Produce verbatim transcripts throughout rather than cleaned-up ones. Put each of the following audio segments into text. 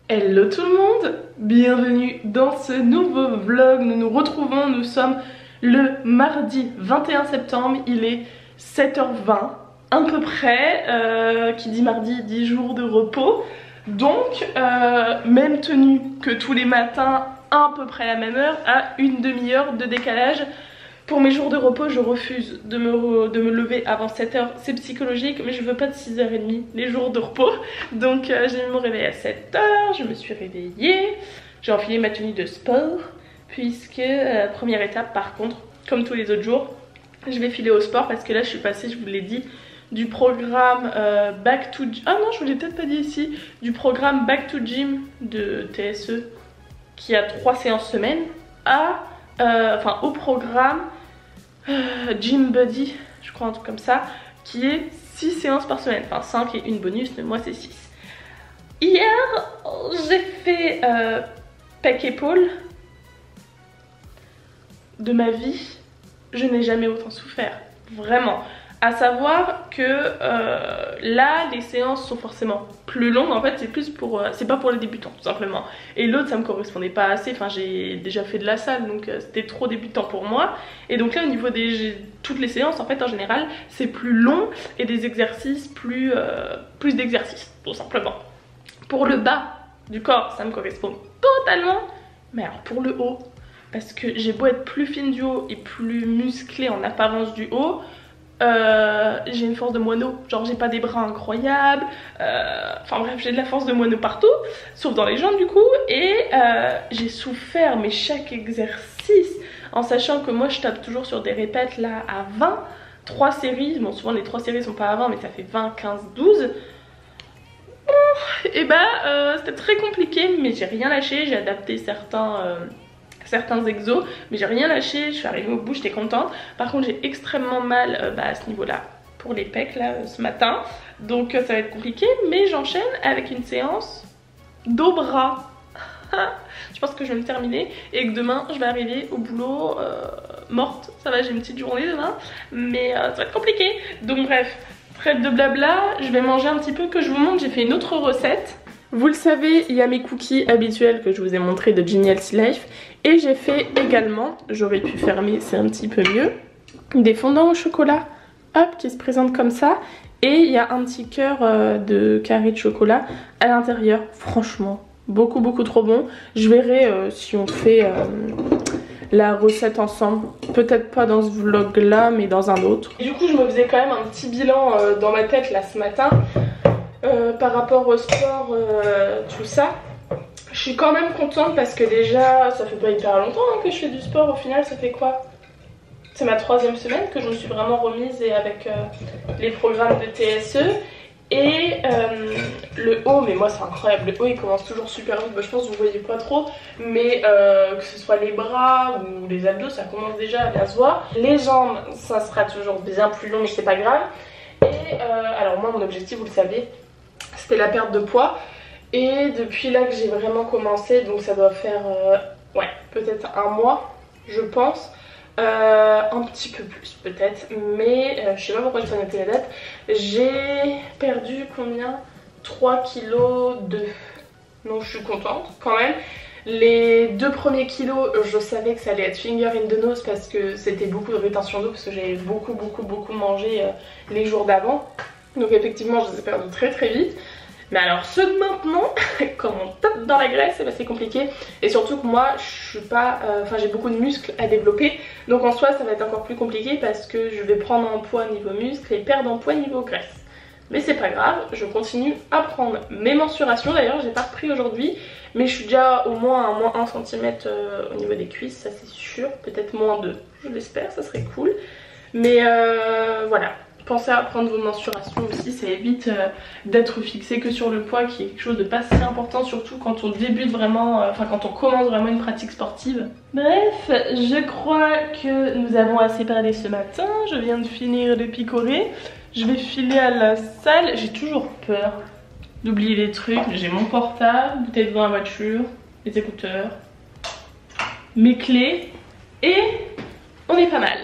Hello tout le monde, bienvenue dans ce nouveau vlog. Nous nous retrouvons, nous sommes le mardi vingt et un septembre, il est sept heures vingt à peu près, euh, qui dit mardi dit jour de repos. Donc euh, même tenue que tous les matins, à peu près la même heure, à une demi-heure de décalage. Pour mes jours de repos, je refuse de me, de me lever avant sept heures, c'est psychologique, mais je veux pas de six heures trente les jours de repos. Donc euh, j'ai mis mon réveil à sept heures, je me suis réveillée, j'ai enfilé ma tenue de sport, puisque, euh, première étape par contre, comme tous les autres jours, je vais filer au sport parce que là je suis passée, je vous l'ai dit, du programme euh, Back to Gym, ah non je vous l'ai peut-être pas dit ici, du programme Back to Gym de T S E, qui a trois séances semaine, à... Euh, enfin au programme euh, Gym Buddy, je crois un truc comme ça, qui est six séances par semaine, enfin cinq et une bonus, mais moi c'est six. Hier j'ai fait euh, pec épaule. De ma vie, je n'ai jamais autant souffert, vraiment. À savoir que euh, là les séances sont forcément plus longues, en fait c'est plus pour, euh, c'est pas pour les débutants tout simplement. Et l'autre ça me correspondait pas assez, enfin j'ai déjà fait de la salle donc euh, c'était trop débutant pour moi. Et donc là au niveau des toutes les séances en fait en général c'est plus long et des exercices plus, euh, plus d'exercices tout simplement. Pour le bas du corps ça me correspond totalement, mais alors pour le haut, parce que j'ai beau être plus fine du haut et plus musclée en apparence du haut, Euh, j'ai une force de moineau, genre j'ai pas des bras incroyables, euh, enfin bref j'ai de la force de moineau partout, sauf dans les jambes du coup, et euh, j'ai souffert mais chaque exercice, en sachant que moi je tape toujours sur des répètes là à vingt, trois séries, bon souvent les trois séries sont pas à vingt mais ça fait vingt, quinze, douze, et bah euh, c'était très compliqué mais j'ai rien lâché, j'ai adapté certains... Euh, certains exos, mais j'ai rien lâché, je suis arrivée au bout, j'étais contente. Par contre j'ai extrêmement mal euh, bah, à ce niveau là pour les pecs là euh, ce matin, donc euh, ça va être compliqué, mais j'enchaîne avec une séance dos bras. Je pense que je vais me terminer et que demain je vais arriver au boulot euh, morte. Ça va, j'ai une petite journée demain, mais euh, ça va être compliqué. Donc bref, trêve de blabla, je vais manger un petit peu, que je vous montre, j'ai fait une autre recette. Vous le savez, il y a mes cookies habituels que je vous ai montré de Ginny Healthy Life. Et j'ai fait également, j'aurais pu fermer, c'est un petit peu mieux, des fondants au chocolat, hop, qui se présentent comme ça. Et il y a un petit cœur euh, de carré de chocolat à l'intérieur. Franchement, beaucoup beaucoup trop bon. Je verrai euh, si on fait euh, la recette ensemble. Peut-être pas dans ce vlog là, mais dans un autre. Et du coup, je me faisais quand même un petit bilan euh, dans ma tête là ce matin. Euh, par rapport au sport, euh, tout ça, je suis quand même contente parce que déjà ça fait pas hyper longtemps hein, que je fais du sport. Au final ça fait quoi? C'est ma troisième semaine que je me suis vraiment remise, et avec euh, les programmes de T S E et euh, le haut, mais moi c'est incroyable, le haut il commence toujours super vite. Bah, je pense que vous voyez pas trop, mais euh, que ce soit les bras ou les abdos ça commence déjà à bien se voir. Les jambes ça sera toujours bien plus long mais c'est pas grave. Et euh, alors moi mon objectif vous le savez, c'était la perte de poids, et depuis là que j'ai vraiment commencé, donc ça doit faire euh, ouais peut-être un mois je pense, euh, un petit peu plus peut-être, mais euh, je sais pas pourquoi j'ai pas noté la date. J'ai perdu combien? Trois kilos deux, donc je suis contente quand même. Les deux premiers kilos, je savais que ça allait être finger in the nose parce que c'était beaucoup de rétention d'eau, parce que j'avais beaucoup beaucoup beaucoup mangé euh, les jours d'avant. Donc effectivement je les ai perdus très très vite. Mais alors ceux de maintenant, quand on tape dans la graisse, bah, c'est compliqué. Et surtout que moi je suis pas, enfin euh, j'ai beaucoup de muscles à développer. Donc en soi ça va être encore plus compliqué parce que je vais prendre en poids niveau muscle et perdre en poids niveau graisse. Mais c'est pas grave, je continue à prendre mes mensurations. D'ailleurs j'ai pas repris aujourd'hui, mais je suis déjà au moins à moins un centimètre euh, au niveau des cuisses, ça c'est sûr. Peut-être moins deux, je l'espère, ça serait cool. Mais euh, voilà. Pensez à prendre vos mensurations aussi, ça évite euh, d'être fixé que sur le poids, qui est quelque chose de pas si important, surtout quand on débute vraiment, euh, enfin quand on commence vraiment une pratique sportive. Bref, je crois que nous avons assez parlé ce matin, je viens de finir de picorer, je vais filer à la salle. J'ai toujours peur d'oublier des trucs, j'ai mon portable, bouteille d'eau dans la voiture, les écouteurs, mes clés, et on est pas mal.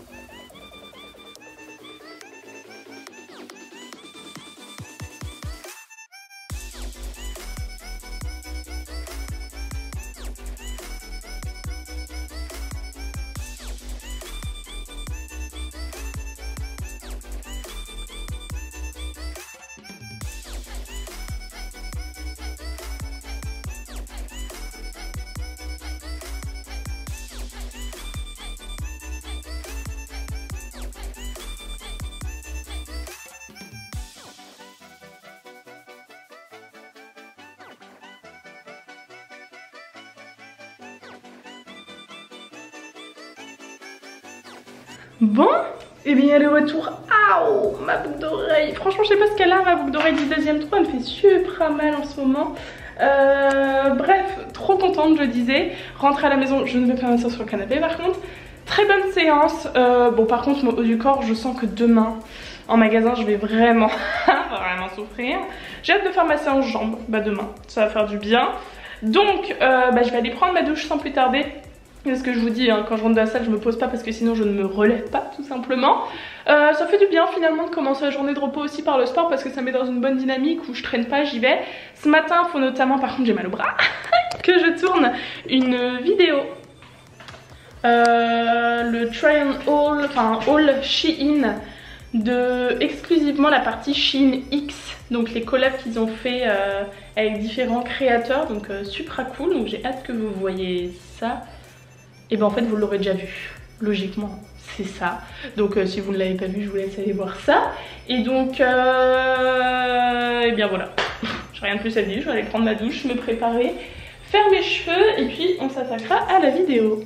Bon, et bien le retour. Aouh, ma boucle d'oreille. Franchement, je sais pas ce qu'elle a, ma boucle d'oreille du deuxième trou. Elle me fait super mal en ce moment. Euh, bref, trop contente, je disais. Rentrer à la maison, je ne vais pas m'asseoir sur le canapé par contre. Très bonne séance. Euh, bon, par contre, mon haut du corps, je sens que demain, en magasin, je vais vraiment, vraiment souffrir. J'ai hâte de faire ma séance jambes. Bah, demain, ça va faire du bien. Donc, euh, bah, je vais aller prendre ma douche sans plus tarder. Ce que je vous dis, hein, quand je rentre de la salle, je me pose pas parce que sinon je ne me relève pas, tout simplement. Euh, ça fait du bien finalement de commencer la journée de repos aussi par le sport parce que ça met dans une bonne dynamique où je traîne pas, j'y vais. Ce matin, il faut notamment, par contre j'ai mal au bras, que je tourne une vidéo. Euh, le try on haul, enfin haul Shein de exclusivement la partie Shein X, donc les collabs qu'ils ont fait euh, avec différents créateurs, donc euh, super cool, donc j'ai hâte que vous voyez ça. Et ben en fait vous l'aurez déjà vu, logiquement c'est ça. Donc euh, si vous ne l'avez pas vu, je vous laisse aller voir ça. Et donc euh... et bien voilà, j'ai rien de plus à dire, je vais aller prendre ma douche, me préparer, faire mes cheveux et puis on s'attaquera à la vidéo.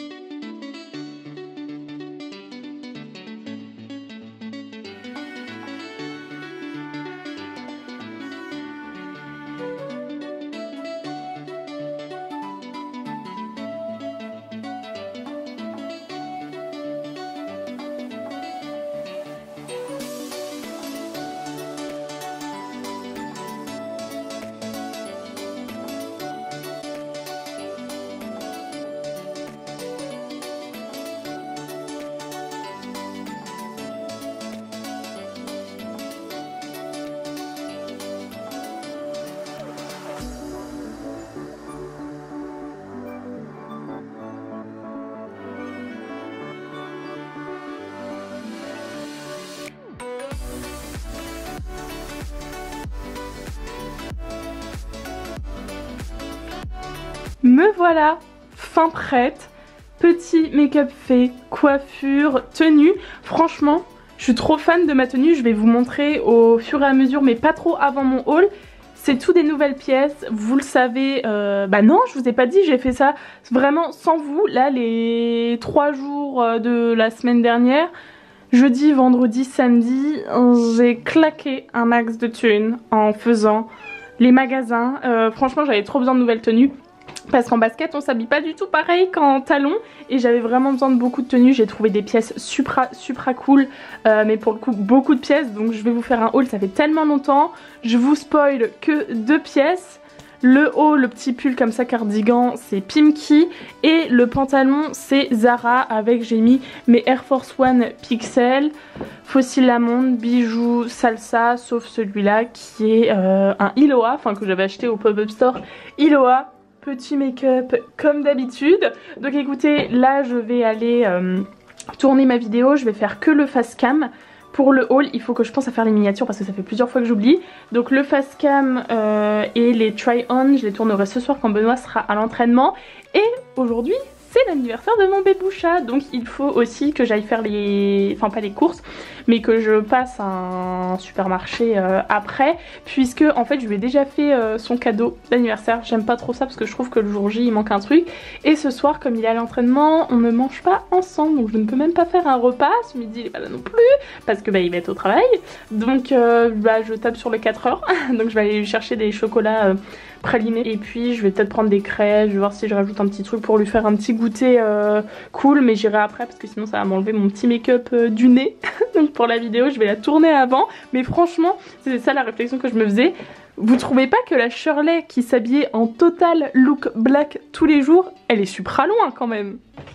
Me voilà, fin prête, petit make-up fait, coiffure, tenue. Franchement, je suis trop fan de ma tenue, je vais vous montrer au fur et à mesure, mais pas trop avant mon haul. C'est tout des nouvelles pièces, vous le savez, euh, bah non, je vous ai pas dit, j'ai fait ça vraiment sans vous. Là, les trois jours de la semaine dernière, jeudi, vendredi, samedi, j'ai claqué un max de thunes en faisant les magasins. Euh, franchement, j'avais trop besoin de nouvelles tenues. Parce qu'en basket on s'habille pas du tout pareil qu'en talons. Et j'avais vraiment besoin de beaucoup de tenues. J'ai trouvé des pièces supra, supra cool, euh, mais pour le coup beaucoup de pièces. Donc je vais vous faire un haul, ça fait tellement longtemps. Je vous spoil que deux pièces. Le haut, le petit pull comme ça cardigan, c'est Pimki. Et le pantalon c'est Zara avec, j'ai mis mes Air Force One Pixel Fossil Lamonde, bijoux salsa, sauf celui-là qui est euh, un Iloa, enfin que j'avais acheté au pop-up store Iloa. Petit make-up comme d'habitude. Donc écoutez, là je vais aller euh, tourner ma vidéo. Je vais faire que le face cam. Pour le haul, il faut que je pense à faire les miniatures parce que ça fait plusieurs fois que j'oublie. Donc le face cam euh, et les try on, je les tournerai ce soir quand Benoît sera à l'entraînement. Et aujourd'hui, c'est l'anniversaire de mon béboucha. Donc il faut aussi que j'aille faire les... Enfin pas les courses, mais que je passe à un supermarché euh, après. Puisque en fait je lui ai déjà fait euh, son cadeau d'anniversaire. J'aime pas trop ça parce que je trouve que le jour J il manque un truc. Et ce soir comme il est à l'entraînement, on ne mange pas ensemble. Donc je ne peux même pas faire un repas. Ce midi il est pas là non plus. Parce que bah il va être au travail. Donc euh, bah, je tape sur les quatre heures. Donc je vais aller lui chercher des chocolats euh, pralinés. Et puis je vais peut-être prendre des crêpes. Je vais voir si je rajoute un petit truc pour lui faire un petit goûter euh, cool. Mais j'irai après parce que sinon ça va m'enlever mon petit make-up euh, du nez. Donc pour la vidéo je vais la tourner avant. Mais franchement c'est ça la réflexion que je me faisais. Vous trouvez pas que la Shirley qui s'habillait en total look black tous les jours, elle est supra loin quand même?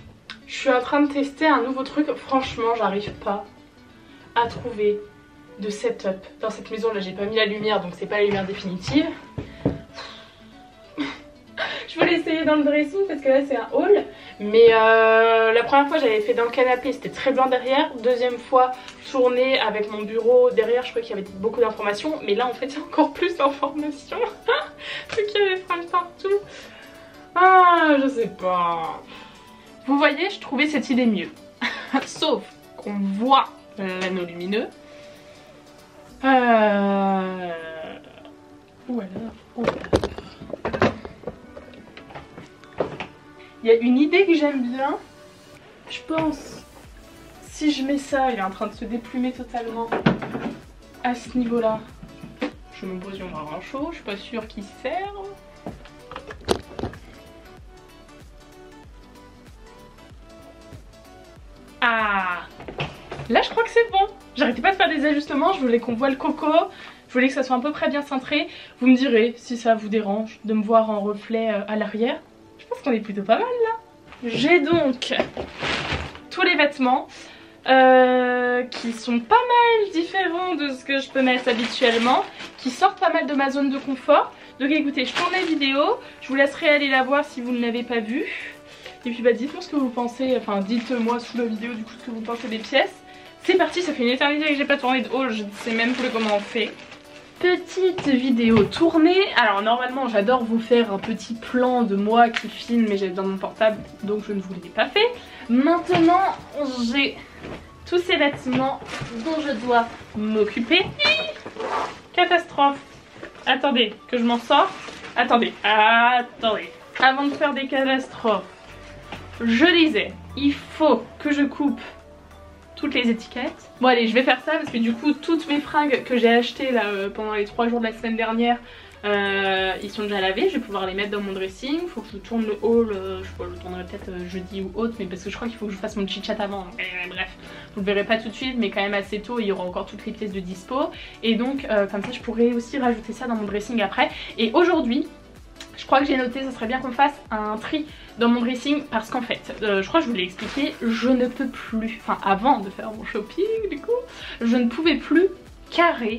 Je suis en train de tester un nouveau truc. Franchement, j'arrive pas à trouver de setup dans cette maison. Là, j'ai pas mis la lumière, donc c'est pas la lumière définitive. Je voulais essayer dans le dressing parce que là c'est un hall. Mais euh, la première fois j'avais fait dans le canapé, c'était très blanc derrière. Deuxième fois tourné avec mon bureau derrière, je crois qu'il y avait beaucoup d'informations. Mais là en fait il y a encore plus d'informations. Vu qu'il y avait fringues partout. Ah je sais pas. Vous voyez, je trouvais cette idée mieux. Sauf qu'on voit l'anneau lumineux. Euh... Ou alors, ou alors. Il y a une idée que j'aime bien. Je pense, si je mets ça, il est en train de se déplumer totalement à ce niveau-là. Je me pose un chaud, je suis pas sûre qu'il serve. Ah, là je crois que c'est bon. J'arrêtais pas de faire des ajustements, je voulais qu'on voit le coco. Je voulais que ça soit à peu près bien cintré. Vous me direz si ça vous dérange de me voir en reflet à l'arrière. Je pense qu'on est plutôt pas mal là. J'ai donc tous les vêtements euh, qui sont pas mal différents de ce que je peux mettre habituellement, qui sortent pas mal de ma zone de confort. Donc écoutez, je tourne la vidéo, je vous laisserai aller la voir si vous ne l'avez pas vue. Et puis bah dites-moi ce que vous pensez, enfin dites-moi sous la vidéo du coup ce que vous pensez des pièces. C'est parti, ça fait une éternité que j'ai pas tourné de haul, je ne sais même plus comment on fait. Petite vidéo tournée. Alors normalement j'adore vous faire un petit plan de moi qui filme, mais j'ai dans mon portable donc je ne vous l'ai pas fait. Maintenant j'ai tous ces vêtements dont je dois m'occuper. Catastrophe. Attendez que je m'en sors. Attendez, attendez. Avant de faire des catastrophes, je disais, il faut que je coupe toutes les étiquettes. Bon allez, je vais faire ça parce que du coup toutes mes fringues que j'ai achetées là euh, pendant les trois jours de la semaine dernière, euh, ils sont déjà lavés. Je vais pouvoir les mettre dans mon dressing. Faut que je tourne le haul, euh, je sais pas, je le tournerai peut-être euh, jeudi ou autre, mais parce que je crois qu'il faut que je fasse mon chit chat avant. Et, bref, vous le verrez pas tout de suite, mais quand même assez tôt, il y aura encore toutes les pièces de dispo. Et donc euh, comme ça je pourrais aussi rajouter ça dans mon dressing après. Et aujourd'hui, je crois que j'ai noté, ça serait bien qu'on fasse un tri dans mon dressing parce qu'en fait, euh, je crois que je vous l'ai expliqué, je ne peux plus, enfin avant de faire mon shopping du coup, je ne pouvais plus carrer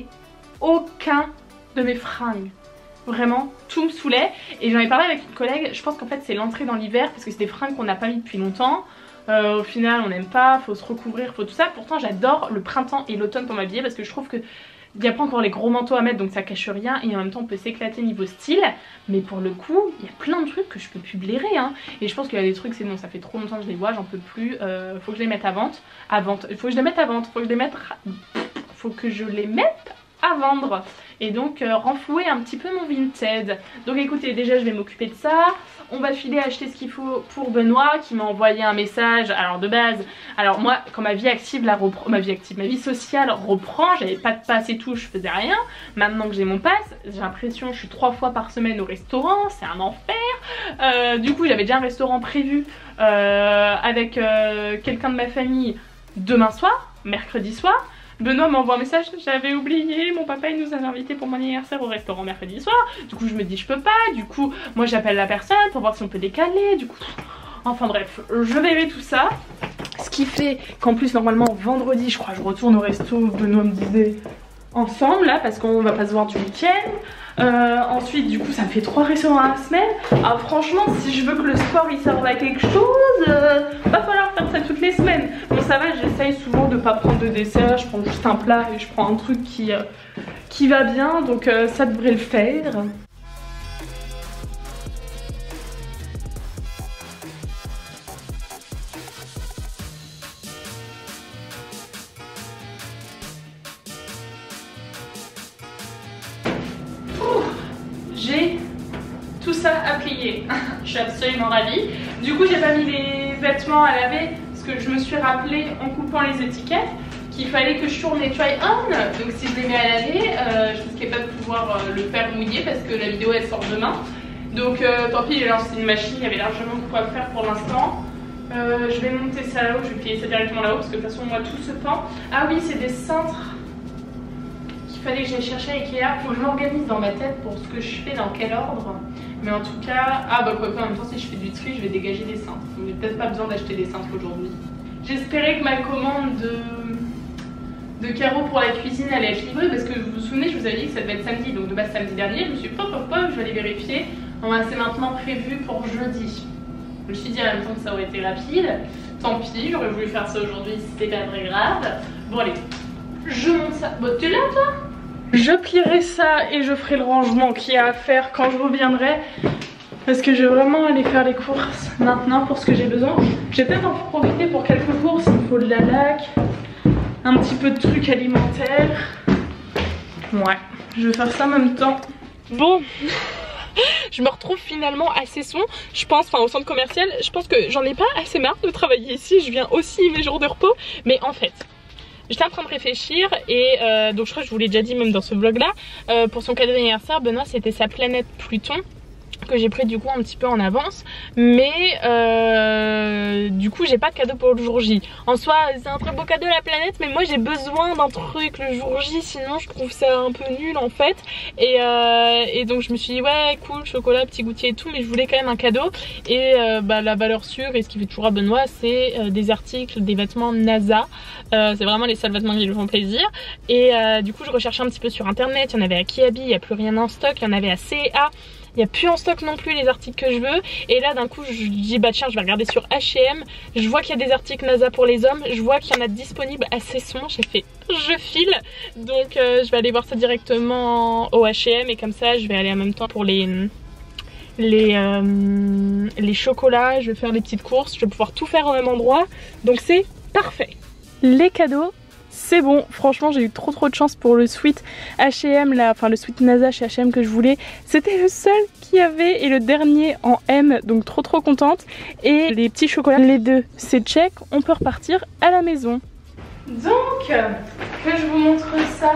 aucun de mes fringues. Vraiment, tout me saoulait et j'en ai parlé avec une collègue, je pense qu'en fait c'est l'entrée dans l'hiver parce que c'est des fringues qu'on n'a pas mis depuis longtemps. Euh, au final on n'aime pas, faut se recouvrir, faut tout ça. Pourtant j'adore le printemps et l'automne pour m'habiller parce que je trouve que il n'y a pas encore les gros manteaux à mettre donc ça cache rien et en même temps on peut s'éclater niveau style. Mais pour le coup il y a plein de trucs que je peux plus blairer hein. Et je pense qu'il y a des trucs c'est bon, ça fait trop longtemps que je les vois, j'en peux plus. euh, Faut que je les mette à vente. À vente, il faut que je les mette à vente, faut que je les mette Faut que je les mette à vendre. Et donc euh, renflouer un petit peu mon Vinted. Donc écoutez, déjà je vais m'occuper de ça. On va filer acheter ce qu'il faut pour Benoît qui m'a envoyé un message. Alors de base, alors moi quand ma vie active la reprend, ma vie active, ma vie sociale reprend, j'avais pas de passe et tout, je faisais rien. Maintenant que j'ai mon passe, j'ai l'impression que je suis trois fois par semaine au restaurant, c'est un enfer. Euh, du coup j'avais déjà un restaurant prévu euh, avec euh, quelqu'un de ma famille demain soir, mercredi soir. Benoît m'envoie un message, j'avais oublié, mon papa il nous avait invités pour mon anniversaire au restaurant mercredi soir. Du coup je me dis je peux pas, du coup moi j'appelle la personne pour voir si on peut décaler, du coup... Enfin bref, je verrai tout ça. Ce qui fait qu'en plus normalement vendredi je crois je retourne au resto, Benoît me disait ensemble là parce qu'on va pas se voir du week-end. Euh, ensuite du coup ça me fait trois restaurants à la semaine. Alors franchement si je veux que le sport il serve à quelque chose, euh, va falloir faire ça toutes les semaines. Bon ça va, j'essaye souvent de pas prendre de dessert, je prends juste un plat et je prends un truc qui, euh, qui va bien, donc euh, ça devrait le faire. J'ai tout ça à plier. Je suis absolument ravie. Du coup j'ai pas mis les vêtements à laver parce que je me suis rappelé en coupant les étiquettes qu'il fallait que je tourne les try-on. Donc si je les mets à laver, euh, je risquais pas de pouvoir euh, le faire mouiller parce que la vidéo elle sort demain. Donc euh, tant pis, j'ai lancé une machine, il y avait largement de quoi faire pour l'instant. Euh, je vais monter ça là-haut, je vais plier ça directement là-haut parce que de toute façon moi tout se pend. Ah oui, c'est des cintres qu'il fallait que j'aille chercher à Ikea. Faut que je m'organise dans ma tête pour ce que je fais, dans quel ordre. Mais en tout cas, ah bah quoi que en même temps si je fais du tri, je vais dégager des cintres. Donc j'ai peut-être pas besoin d'acheter des cintres aujourd'hui. J'espérais que ma commande de... de carreaux pour la cuisine allait être livrée parce que vous vous souvenez, je vous avais dit que ça devait être samedi. Donc de base samedi dernier, je me suis dit pop pop pop, je vais aller vérifier. Bon bah c'est maintenant prévu pour jeudi. Je me suis dit en même temps que ça aurait été rapide. Tant pis, j'aurais voulu faire ça aujourd'hui, c'était pas très grave. Bon allez, je monte ça. Bon, t'es là toi? Je plierai ça et je ferai le rangement qu'il y a à faire quand je reviendrai. Parce que je vais vraiment aller faire les courses maintenant pour ce que j'ai besoin. Je vais peut-être en profiter pour quelques courses. Il me faut de la laque, un petit peu de trucs alimentaires. Ouais, je vais faire ça en même temps. Bon, je me retrouve finalement à Cesson, je pense, enfin au centre commercial. Je pense que j'en ai pas assez marre de travailler ici. Je viens aussi mes jours de repos. Mais en fait, j'étais en train de réfléchir et euh, donc je crois que je vous l'ai déjà dit même dans ce vlog là, euh, pour son cadeau d'anniversaire, Benoît c'était sa planète Pluton que j'ai pris du coup un petit peu en avance, mais euh, du coup j'ai pas de cadeau pour le jour J. En soi c'est un très beau cadeau la planète, mais moi j'ai besoin d'un truc le jour J, sinon je trouve ça un peu nul en fait. Et, euh, et donc je me suis dit ouais cool, chocolat, petit goûtier et tout, mais je voulais quand même un cadeau. Et euh, bah, la valeur sûre et ce qui fait toujours à Benoît, c'est euh, des articles, des vêtements NASA. Euh, c'est vraiment les seuls vêtements qui lui font plaisir. Et euh, du coup je recherchais un petit peu sur internet, il y en avait à Kiabi, il n'y a plus rien en stock, il y en avait à C et A. Il n'y a plus en stock non plus les articles que je veux. Et là d'un coup je dis bah tiens je vais regarder sur H et M. Je vois qu'il y a des articles NASA pour les hommes. Je vois qu'il y en a disponibles à Cesson. J'ai fait je file. Donc euh, je vais aller voir ça directement au H et M. Et comme ça je vais aller en même temps pour les, les, euh, les chocolats. Je vais faire les petites courses. Je vais pouvoir tout faire au même endroit. Donc c'est parfait. Les cadeaux, c'est bon, franchement j'ai eu trop trop de chance pour le sweat H et M là, enfin le sweat NASA chez H et M que je voulais. C'était le seul qu'il y avait et le dernier en M, donc trop trop contente. Et les petits chocolats, les deux c'est check, on peut repartir à la maison. Donc, que je vous montre ça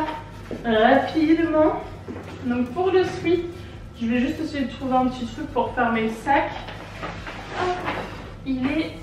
rapidement. Donc pour le sweat, je vais juste essayer de trouver un petit truc pour faire mes sacs. Hop, il est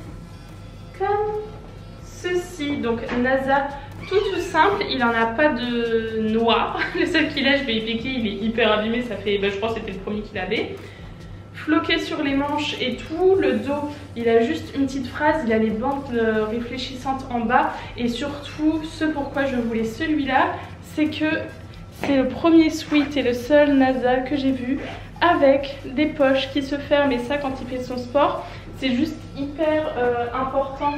comme ceci, donc NASA. Tout tout simple, il en a pas de noir. Le seul qu'il a, je vais y piquer, il est hyper abîmé, ça fait, bah, je crois que c'était le premier qu'il avait. Floqué sur les manches et tout, le dos, il a juste une petite phrase, il a les bandes euh, réfléchissantes en bas. Et surtout, ce pourquoi je voulais celui-là, c'est que c'est le premier sweat et le seul NASA que j'ai vu avec des poches qui se ferment, et ça quand il fait son sport, c'est juste hyper euh, important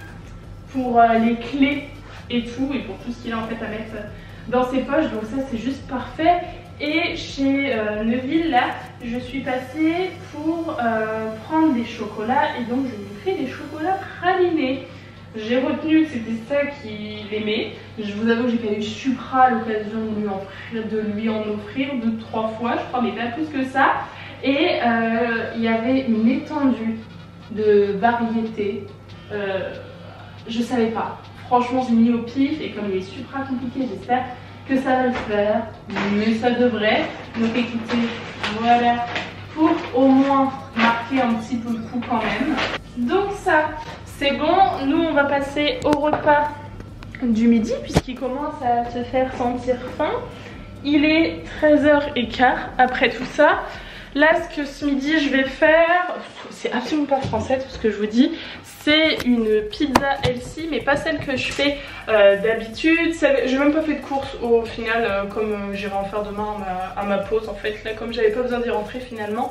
pour euh, les clés et tout, et pour tout ce qu'il a en fait à mettre dans ses poches. Donc ça c'est juste parfait. Et chez euh, Neuville là, je suis passée pour euh, prendre des chocolats, et donc je lui fais des chocolats pralinés. J'ai retenu que c'était ça qu'il aimait. Je vous avoue que j'ai pas eu Supra à l'occasion de lui, en, de lui en offrir deux trois fois, je crois, mais pas plus que ça. Et euh, il y avait une étendue de variétés, euh, je savais pas. Franchement j'ai mis au pif, et comme il est super compliqué, j'espère que ça va le faire, mais ça devrait. Donc écoutez, voilà, pour au moins marquer un petit peu le coup quand même. Donc ça, c'est bon. Nous on va passer au repas du midi, puisqu'il commence à se faire sentir faim. Il est treize heures quinze après tout ça. Là ce que ce midi je vais faire, c'est absolument pas français tout ce que je vous dis, c'est une pizza healthy, mais pas celle que je fais euh, d'habitude. J'ai même pas fait de course au final, euh, comme euh, j'irai en faire demain à ma, à ma pause en fait, là comme j'avais pas besoin d'y rentrer finalement.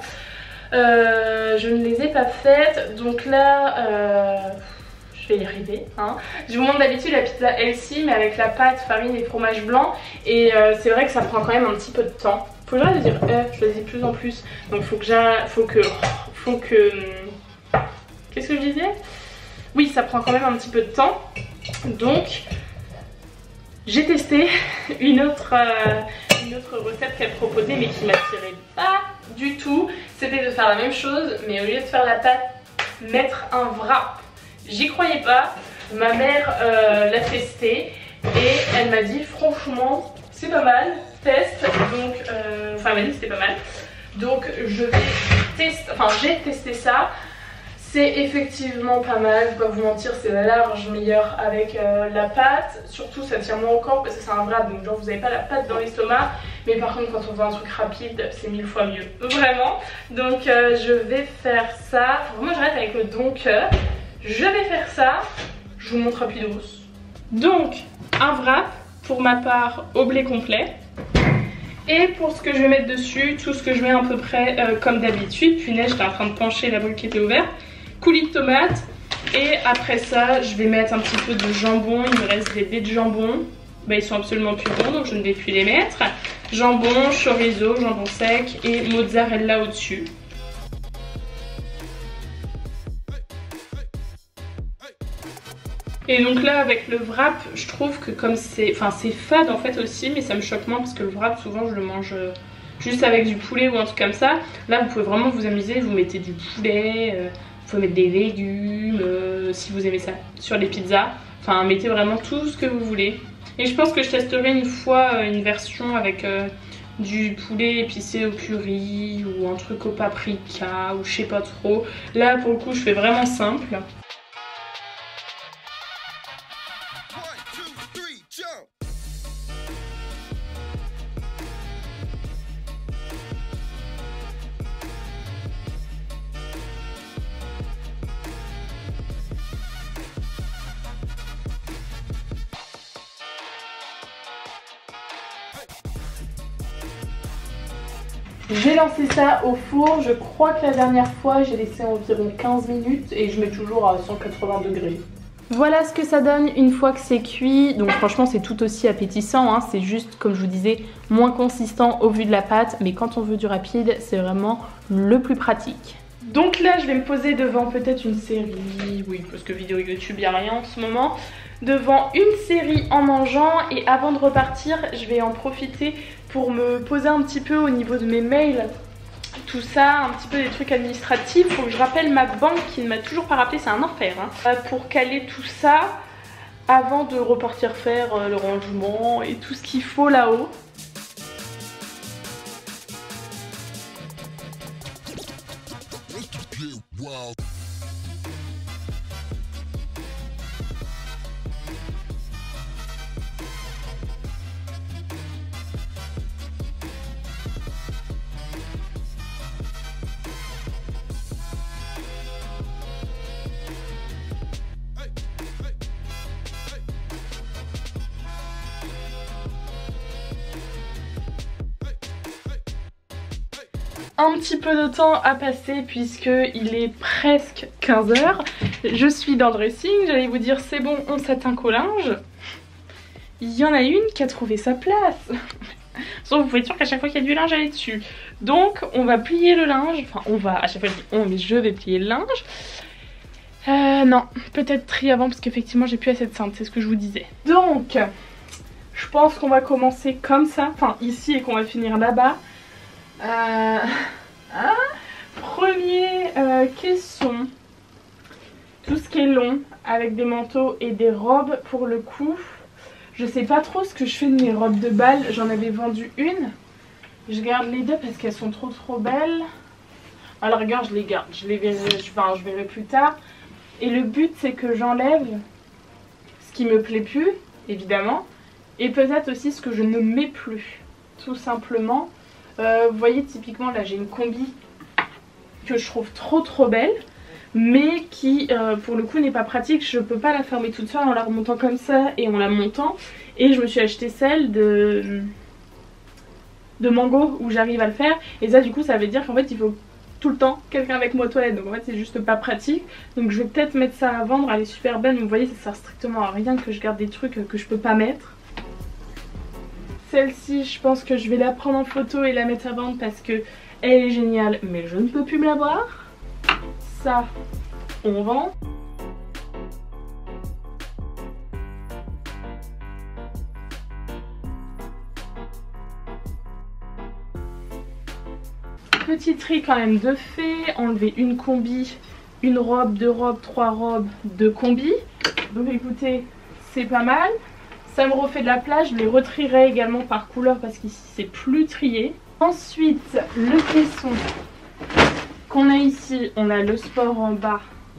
Euh, je ne les ai pas faites, donc là euh, je vais y arriver. Hein. Je vous montre d'habitude la pizza healthy, mais avec la pâte, farine et fromage blanc, et euh, c'est vrai que ça prend quand même un petit peu de temps. Faut que j'arrête de dire euh, je le dis de plus en plus, donc faut que j'arrête, faut que, faut que, qu'est-ce que je disais? Oui, ça prend quand même un petit peu de temps. Donc, j'ai testé une autre, euh, une autre recette qu'elle proposait, mais qui m'attirait pas du tout. C'était de faire la même chose, mais au lieu de faire la pâte, mettre un wrap. J'y croyais pas. Ma mère euh, l'a testé et elle m'a dit franchement, c'est pas mal. Teste. Donc, euh, enfin, elle m'a dit que c'était pas mal. Donc, je vais tester. Enfin, j'ai testé ça. C'est effectivement pas mal, je vais pas vous mentir, c'est large meilleur avec euh, la pâte. Surtout ça tient moins au corps parce que c'est un wrap, donc genre vous avez pas la pâte dans l'estomac. Mais par contre quand on veut un truc rapide, c'est mille fois mieux, vraiment. Donc euh, je vais faire ça, faut vraiment que j'arrête avec le donc. Je vais faire ça, je vous montre rapidos. Donc un wrap pour ma part au blé complet. Et pour ce que je vais mettre dessus, tout ce que je mets à peu près euh, comme d'habitude. Punaise, j'étais en train de pencher la boule qui était ouverte. Coulis de tomates. Et après ça, je vais mettre un petit peu de jambon. Il me reste des baies de jambon. Bah, ils sont absolument plus bons, donc je ne vais plus les mettre. Jambon, chorizo, jambon sec et mozzarella au-dessus. Et donc là avec le wrap, je trouve que comme c'est, enfin c'est fade en fait aussi, mais ça me choque moins parce que le wrap souvent je le mange juste avec du poulet ou un truc comme ça. Là vous pouvez vraiment vous amuser, vous mettez du poulet, euh, vous pouvez mettre des légumes, euh, si vous aimez ça, sur les pizzas. Enfin mettez vraiment tout ce que vous voulez. Et je pense que je testerai une fois euh, une version avec euh, du poulet épicé au curry ou un truc au paprika ou je sais pas trop. Là pour le coup je fais vraiment simple. J'ai lancé ça au four, je crois que la dernière fois j'ai laissé environ quinze minutes et je mets toujours à cent quatre-vingts degrés. Voilà ce que ça donne une fois que c'est cuit, donc franchement c'est tout aussi appétissant, hein. C'est juste comme je vous disais moins consistant au vu de la pâte, mais quand on veut du rapide c'est vraiment le plus pratique. Donc là je vais me poser devant peut-être une série, oui parce que vidéo YouTube il n'y a rien en ce moment, devant une série en mangeant et avant de repartir je vais en profiter pour me poser un petit peu au niveau de mes mails, tout ça, un petit peu des trucs administratifs. Faut que je rappelle ma banque qui ne m'a toujours pas rappelé, c'est un enfer hein, pour caler tout ça avant de repartir faire le rangement et tout ce qu'il faut là-haut. Wow. Un petit peu de temps à passer puisque il est presque quinze heures. Je suis dans le dressing, j'allais vous dire c'est bon, on s'atteint qu'au linge. Il y en a une qui a trouvé sa place. Sauf vous pouvez être sûr qu'à chaque fois qu'il y a du linge, elle est dessus. Donc on va plier le linge, enfin on va, à chaque fois je dis on, mais je vais plier le linge. Euh, non, peut-être trier avant parce qu'effectivement j'ai plus assez de cintre, c'est ce que je vous disais. Donc, je pense qu'on va commencer comme ça, enfin ici et qu'on va finir là-bas. Euh, hein Premier euh, caisson, tout ce qui est long avec des manteaux et des robes. Pour le coup je sais pas trop ce que je fais de mes robes de bal, j'en avais vendu une, je garde les deux parce qu'elles sont trop trop belles. Alors regarde, je les garde, je les verrai, enfin, je verrai plus tard. Et le but c'est que j'enlève ce qui me plaît plus évidemment, et peut-être aussi ce que je ne mets plus tout simplement. Euh, vous voyez typiquement là j'ai une combi que je trouve trop trop belle mais qui euh, pour le coup n'est pas pratique. Je peux pas la fermer toute seule en la remontant comme ça et en la montant, et je me suis acheté celle de de Mango où j'arrive à le faire, et ça du coup ça veut dire qu'en fait il faut tout le temps quelqu'un avec moi aux toilettes, donc en fait c'est juste pas pratique. Donc je vais peut-être mettre ça à vendre, elle est super belle, mais vous voyez ça sert strictement à rien que je garde des trucs que je peux pas mettre. Celle-ci, je pense que je vais la prendre en photo et la mettre à vendre parce que elle est géniale, mais je ne peux plus me la voir. Ça, on vend. Petit tri quand même de fait, enlever une combi, une robe, deux robes, trois robes, deux combis. Donc écoutez, c'est pas mal. Ça me refait de la place, je les retrierai également par couleur parce qu'ici c'est plus trié. Ensuite, le caisson qu'on a ici, on a le sport en bas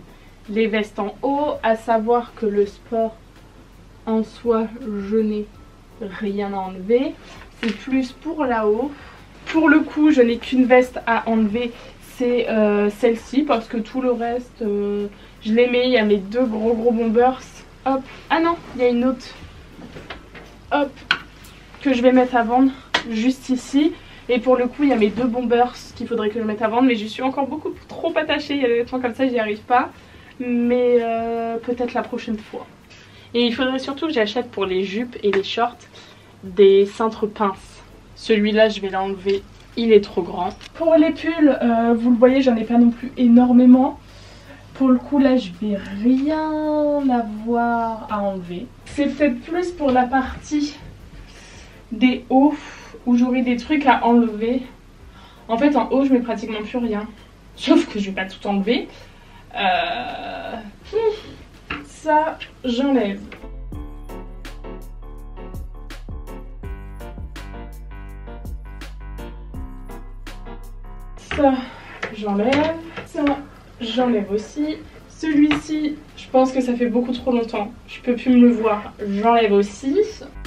les vestes en haut, à savoir que le sport en soi, je n'ai rien à enlever. C'est plus pour là-haut. Pour le coup, je n'ai qu'une veste à enlever, c'est euh, celle-ci, parce que tout le reste, euh, je les mets. Il y a mes deux gros gros bombers. Hop. Ah non, il y a une autre. Hop. Que je vais mettre à vendre juste ici. Et pour le coup, il y a mes deux bombers qu'il faudrait que je mette à vendre. Mais je suis encore beaucoup trop attachée. Il y a des vêtements comme ça, j'y arrive pas. Mais euh, peut-être la prochaine fois. Et il faudrait surtout que j'achète pour les jupes et les shorts des cintres pinces. Celui-là, je vais l'enlever. Il est trop grand. Pour les pulls, euh, vous le voyez, j'en ai pas non plus énormément. Pour le coup, là, je vais rien avoir à enlever. C'est peut-être plus pour la partie des hauts où j'aurai des trucs à enlever. En fait, en haut, je mets pratiquement plus rien. Sauf que je vais pas tout enlever. Euh... Ça, j'enlève. Ça, j'enlève. Ça, j'enlève aussi. Celui-ci, je pense que ça fait beaucoup trop longtemps. Je peux plus me le voir. J'enlève aussi.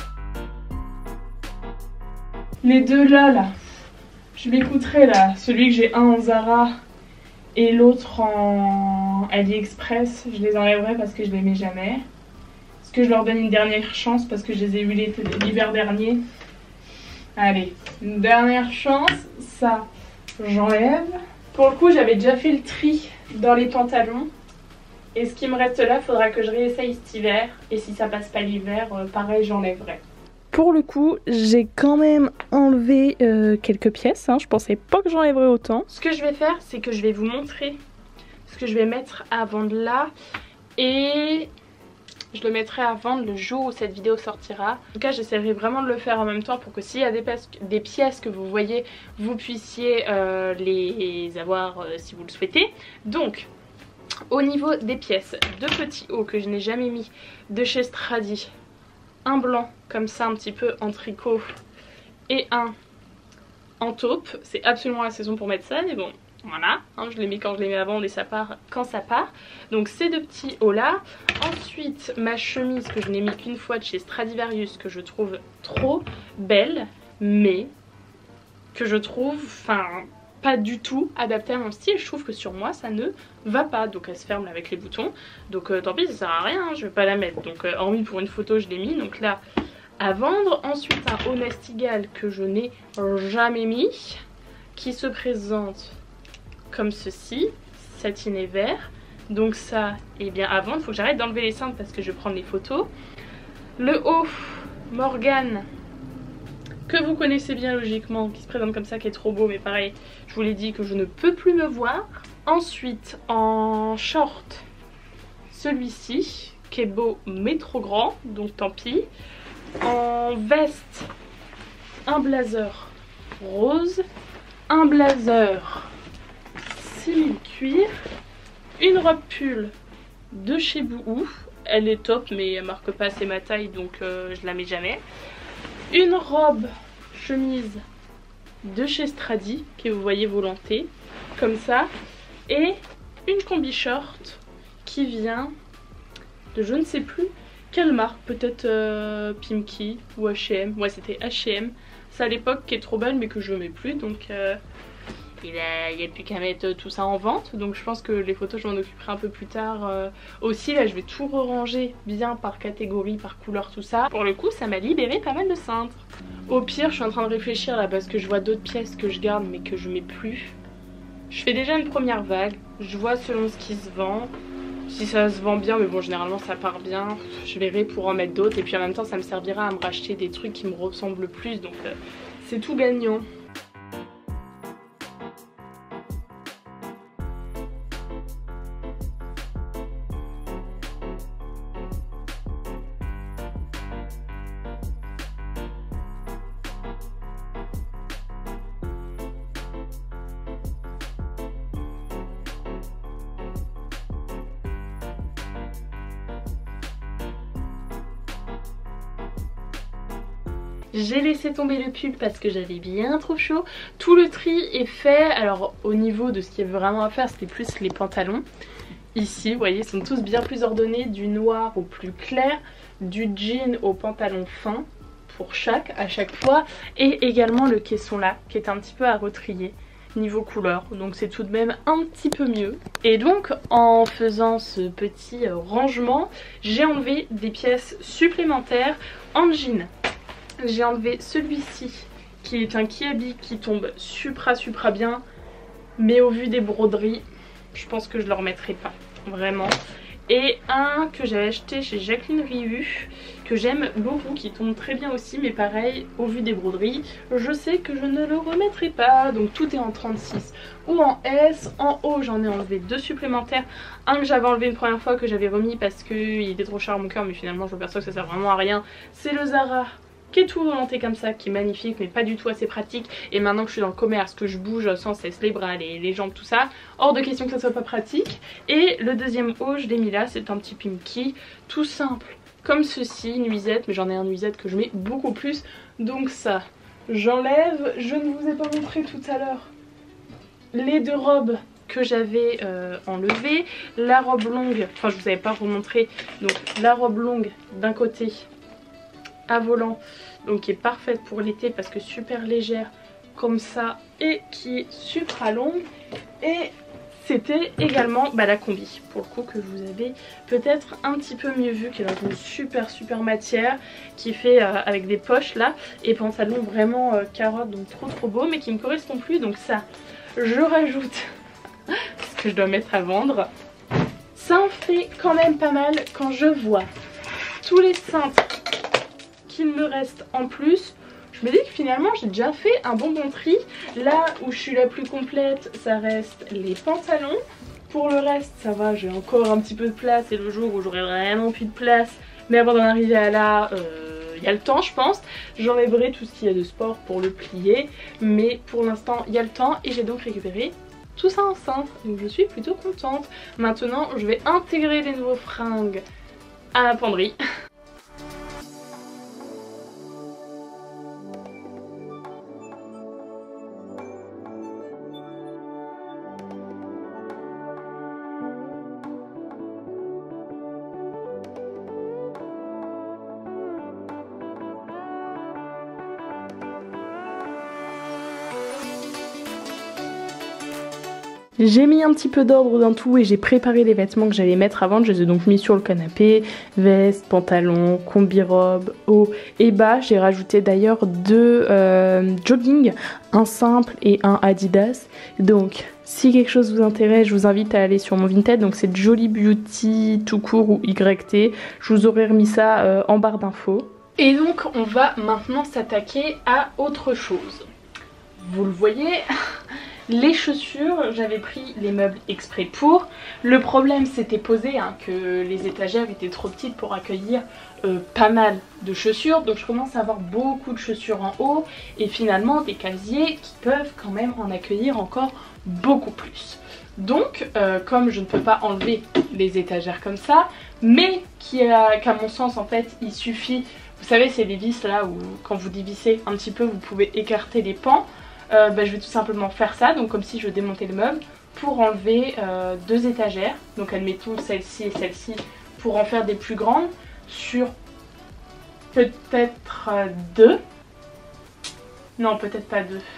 Les deux là, là, je l'écouterai là. Celui que j'ai un en Zara et l'autre en AliExpress, je les enlèverai parce que je les mets jamais. Est-ce que je leur donne une dernière chance parce que je les ai eu l'hiver dernier? Allez, une dernière chance. Ça, j'enlève. Pour le coup, j'avais déjà fait le tri dans les pantalons. Et ce qui me reste là, il faudra que je réessaye cet hiver. Et si ça passe pas l'hiver, euh, pareil, j'enlèverai. Pour le coup, j'ai quand même enlevé euh, quelques pièces. Hein. Je pensais pas que j'enlèverais autant. Ce que je vais faire, c'est que je vais vous montrer ce que je vais mettre à vendre là. Et je le mettrai à vendre le jour où cette vidéo sortira. En tout cas, j'essaierai vraiment de le faire en même temps pour que s'il y a des pièces, des pièces que vous voyez, vous puissiez euh, les avoir euh, si vous le souhaitez. Donc, au niveau des pièces, deux petits hauts que je n'ai jamais mis de chez Stradi. Un blanc comme ça un petit peu en tricot et un en taupe. C'est absolument la saison pour mettre ça, mais bon voilà, hein, je les mets quand je les mets à vendre et ça part quand ça part. Donc ces deux petits hauts là. Ensuite ma chemise que je n'ai mis qu'une fois de chez Stradivarius, que je trouve trop belle mais que je trouve enfin pas du tout adaptée à mon style. Je trouve que sur moi ça ne va pas, donc elle se ferme avec les boutons, donc euh, tant pis, ça sert à rien, hein, je vais pas la mettre. Donc euh, hormis pour une photo je l'ai mis, donc là à vendre. Ensuite un Honest Eagle que je n'ai jamais mis, qui se présente comme ceci, satiné vert. Donc ça est bien à vendre. Faut que j'arrête d'enlever les cintres parce que je vais prendre les photos. Le haut Morgan que vous connaissez bien logiquement, qui se présente comme ça, qui est trop beau, mais pareil, je vous l'ai dit que je ne peux plus me voir. Ensuite en short, celui-ci qui est beau mais trop grand, donc tant pis. En veste, un blazer rose, un blazer simili-cuir, une robe pull de chez Boohoo. Elle est top mais elle marque pas assez ma taille, donc euh, je la mets jamais. Une robe chemise de chez Stradi, que vous voyez volantée, comme ça. Et une combi short qui vient de je ne sais plus quelle marque, peut-être euh, Pimki ou H et M. Ouais, c'était H et M. C'est à l'époque qui est trop belle mais que je mets plus, donc euh, il n'y a, a plus qu'à mettre tout ça en vente. Donc je pense que les photos je m'en occuperai un peu plus tard. Euh, aussi là je vais tout ranger bien par catégorie, par couleur, tout ça. Pour le coup ça m'a libéré pas mal de cintres. Au pire je suis en train de réfléchir là parce que je vois d'autres pièces que je garde mais que je mets plus. Je fais déjà une première vague, je vois selon ce qui se vend. Si ça se vend bien, mais bon généralement ça part bien, je verrai pour en mettre d'autres. Et puis en même temps ça me servira à me racheter des trucs qui me ressemblent plus, donc euh, c'est tout gagnant. J'ai laissé tomber le pull parce que j'avais bien trop chaud. Tout le tri est fait. Alors au niveau de ce qui est vraiment à faire, c'était plus les pantalons. ici, vous voyez, ils sont tous bien plus ordonnés, du noir au plus clair, du jean au pantalon fin pour chaque à chaque fois, et également le caisson là qui est un petit peu à retrier niveau couleur, donc c'est tout de même un petit peu mieux. Et donc en faisant ce petit rangement, j'ai enlevé des pièces supplémentaires en jean. J'ai enlevé celui-ci qui est un kiabi qui tombe supra supra bien, mais au vu des broderies je pense que je le remettrai pas vraiment. Et un que j'avais acheté chez Jacqueline Rihu, que j'aime beaucoup, qui tombe très bien aussi, mais pareil, au vu des broderies, je sais que je ne le remettrai pas. Donc tout est en trente-six ou en S. En haut, j'en ai enlevé deux supplémentaires. Un que j'avais enlevé une première fois, que j'avais remis parce qu'il était trop cher à mon cœur, mais finalement je m'aperçois que ça sert vraiment à rien. C'est le Zara, qui est tout volanté comme ça, qui est magnifique mais pas du tout assez pratique. Et maintenant que je suis dans le commerce, que je bouge sans cesse les bras, les, les jambes, tout ça, hors de question que ça soit pas pratique. Et le deuxième haut, je l'ai mis là, c'est un petit pimki tout simple comme ceci, nuisette, mais j'en ai un nuisette que je mets beaucoup plus, donc ça j'enlève. Je ne vous ai pas montré tout à l'heure les deux robes que j'avais euh, enlevées. La robe longue, enfin je vous avais pas remontré, donc la robe longue d'un côté à volant, donc qui est parfaite pour l'été parce que super légère comme ça et qui est supra longue. Et c'était également bah, la combi pour le coup que vous avez peut-être un petit peu mieux vu, qui est dans une super super matière, qui fait euh, avec des poches là, et pantalon vraiment euh, carotte, donc trop trop beau, mais qui me correspond plus. Donc ça je rajoute ce que je dois mettre à vendre. Ça en fait quand même pas mal quand je vois tous les cintres qu'il me reste en plus. Je me dis que finalement j'ai déjà fait un bon bon tri. Là où je suis la plus complète, ça reste les pantalons. Pour le reste ça va, j'ai encore un petit peu de place, et le jour où j'aurai vraiment plus de place, mais avant d'en arriver à là, il euh, y a le temps je pense, j'enlèverai tout ce qu'il y a de sport pour le plier, mais pour l'instant il y a le temps. Et j'ai donc récupéré tout ça en cintre, donc je suis plutôt contente. Maintenant je vais intégrer les nouveaux fringues à la penderie. J'ai mis un petit peu d'ordre dans tout et j'ai préparé les vêtements que j'allais mettre à vendre. Je les ai donc mis sur le canapé, veste, pantalon, combi-robe, haut et bas. J'ai rajouté d'ailleurs deux euh, jogging, un simple et un Adidas. Donc si quelque chose vous intéresse, je vous invite à aller sur mon Vinted. Donc c'est Jolly Beauty tout court ou Y T. Je vous aurais remis ça euh, en barre d'infos. Et donc on va maintenant s'attaquer à autre chose. Vous le voyez, les chaussures, j'avais pris les meubles exprès pour. Le problème s'était posé hein, que les étagères étaient trop petites pour accueillir euh, pas mal de chaussures. Donc je commence à avoir beaucoup de chaussures en haut et finalement des casiers qui peuvent quand même en accueillir encore beaucoup plus. Donc euh, comme je ne peux pas enlever les étagères comme ça, mais qu'à mon sens en fait il suffit, vous savez c'est les vis là où quand vous dévissez un petit peu vous pouvez écarter les pans. Euh, bah, je vais tout simplement faire ça, donc comme si je démontais le meuble pour enlever euh, deux étagères, donc admettons celle-ci et celle-ci, pour en faire des plus grandes sur peut-être euh, deux, non peut-être pas deux,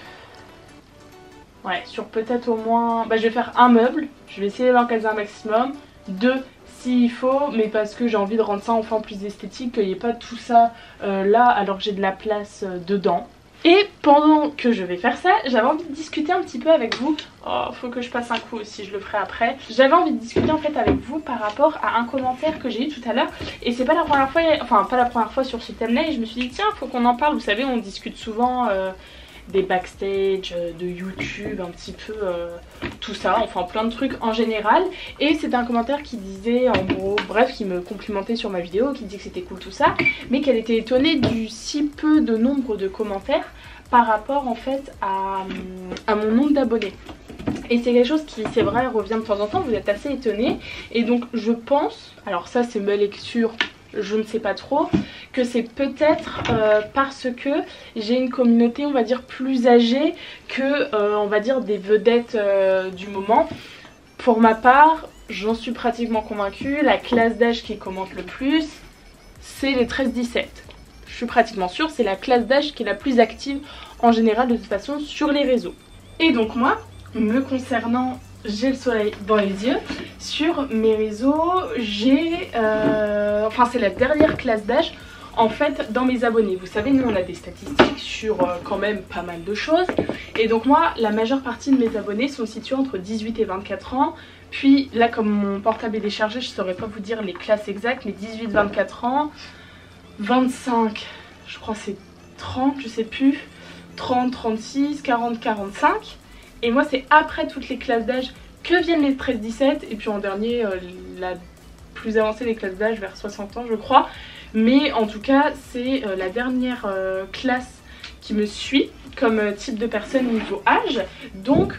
ouais sur peut-être au moins, bah, je vais faire un meuble, je vais essayer d'encaser un maximum, deux s'il faut, mais parce que j'ai envie de rendre ça enfin plus esthétique, qu'il n'y ait pas tout ça euh, là alors que j'ai de la place euh, dedans. Et pendant que je vais faire ça, j'avais envie de discuter un petit peu avec vous. Oh, faut que je passe un coup aussi, je le ferai après. J'avais envie de discuter en fait avec vous par rapport à un commentaire que j'ai eu tout à l'heure. Et c'est pas la première fois, enfin pas la première fois sur ce thème-là. Et je me suis dit tiens, faut qu'on en parle. Vous savez, on discute souvent euh, des backstage, euh, de YouTube, un petit peu euh, tout ça. Enfin plein de trucs en général. Et c'était un commentaire qui disait en gros, bref, qui me complimentait sur ma vidéo, qui disait que c'était cool tout ça, mais qu'elle était étonnée du si peu de nombre de commentaires par rapport en fait à, à mon nombre d'abonnés. Et c'est quelque chose qui, c'est vrai, revient de temps en temps, vous êtes assez étonnés. Et donc je pense, alors ça c'est ma lecture, je ne sais pas trop, que c'est peut-être euh, parce que j'ai une communauté on va dire plus âgée que euh, on va dire des vedettes euh, du moment. Pour ma part, j'en suis pratiquement convaincue, la classe d'âge qui commente le plus, c'est les treize dix-sept. Je suis pratiquement sûre, c'est la classe d'âge qui est la plus active en général de toute façon sur les réseaux. Et donc moi, me concernant, j'ai le soleil dans les yeux. Sur mes réseaux, j'ai... Euh, enfin c'est la dernière classe d'âge en fait dans mes abonnés. Vous savez, nous on a des statistiques sur euh, quand même pas mal de choses. Et donc moi, la majeure partie de mes abonnés sont situés entre dix-huit et vingt-quatre ans. Puis là, comme mon portable est déchargé, je ne saurais pas vous dire les classes exactes, mais dix-huit vingt-quatre ans, vingt-cinq, je crois c'est trente, je sais plus, trente, trente-six, quarante, quarante-cinq. Et moi c'est après toutes les classes d'âge que viennent les treize dix-sept. Et puis en dernier, euh, la plus avancée des classes d'âge vers soixante ans je crois. Mais en tout cas c'est euh, la dernière euh, classe qui me suit comme euh, type de personne niveau âge. Donc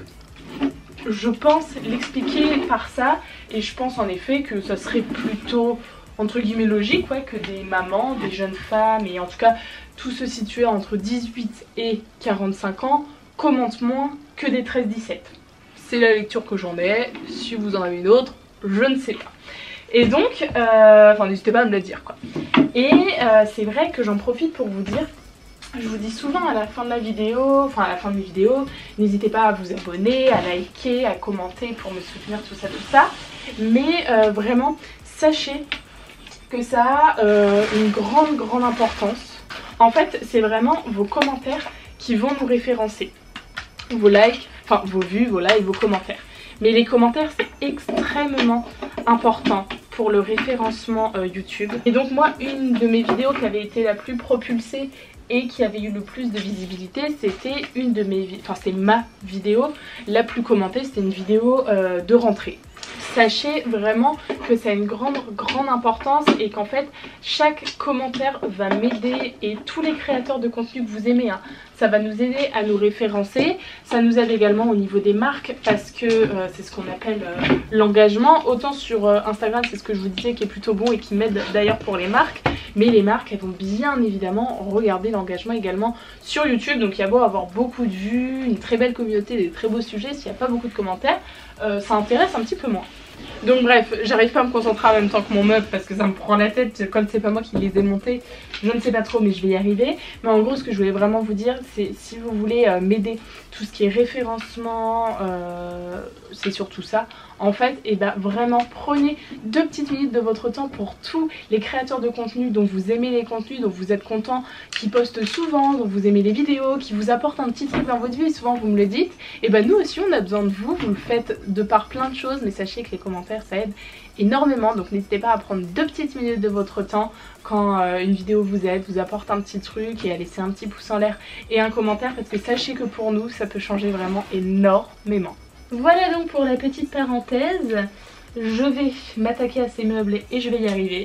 je pense l'expliquer par ça, et je pense en effet que ça serait plutôt entre guillemets logique, ouais, que des mamans, des jeunes femmes, et en tout cas tous se situer entre dix-huit et quarante-cinq ans commentent moins que des treize dix-sept. C'est la lecture que j'en ai, si vous en avez une autre, je ne sais pas. Et donc, euh, enfin n'hésitez pas à me le dire quoi. Et euh, c'est vrai que j'en profite pour vous dire, je vous dis souvent à la fin de la vidéo, enfin à la fin de mes vidéos, n'hésitez pas à vous abonner, à liker, à commenter pour me soutenir, tout ça, tout ça. Mais euh, vraiment, sachez que ça a euh, une grande, grande importance. En fait, c'est vraiment vos commentaires qui vont nous référencer. Vos likes, enfin vos vues, vos likes, vos commentaires. Mais les commentaires, c'est extrêmement important pour le référencement euh, YouTube. Et donc moi, une de mes vidéos qui avait été la plus propulsée et qui avait eu le plus de visibilité, c'était une de mes, enfin c'était ma vidéo la plus commentée, c'était une vidéo euh, de rentrée. Sachez vraiment que ça a une grande grande importance et qu'en fait chaque commentaire va m'aider, et tous les créateurs de contenu que vous aimez, hein, ça va nous aider à nous référencer. Ça nous aide également au niveau des marques parce que euh, c'est ce qu'on appelle euh, l'engagement. Autant sur euh, Instagram, c'est ce que je vous disais qui est plutôt bon et qui m'aide d'ailleurs pour les marques, mais les marques elles vont bien évidemment regarder l'engagement également sur YouTube. Donc il y a beau avoir beaucoup de vues, une très belle communauté, des très beaux sujets, s'il n'y a pas beaucoup de commentaires, euh, ça intéresse un petit peu moins. Donc bref, j'arrive pas à me concentrer en même temps que mon meuble parce que ça me prend la tête, comme c'est pas moi qui les ai montés, je ne sais pas trop mais je vais y arriver. Mais en gros ce que je voulais vraiment vous dire, c'est si vous voulez euh, m'aider, tout ce qui est référencement, euh, c'est surtout ça. En fait, et ben vraiment prenez deux petites minutes de votre temps pour tous les créateurs de contenu dont vous aimez les contenus, dont vous êtes content, qui postent souvent, dont vous aimez les vidéos, qui vous apportent un petit truc dans votre vie, et souvent vous me le dites. Et ben nous aussi on a besoin de vous, vous le faites de par plein de choses, mais sachez que les commentaires ça aide énormément. Donc n'hésitez pas à prendre deux petites minutes de votre temps quand euh, une vidéo vous aide, vous apporte un petit truc, et à laisser un petit pouce en l'air et un commentaire, parce que sachez que pour nous ça peut changer vraiment énormément. Voilà donc pour la petite parenthèse, je vais m'attaquer à ces meubles et je vais y arriver.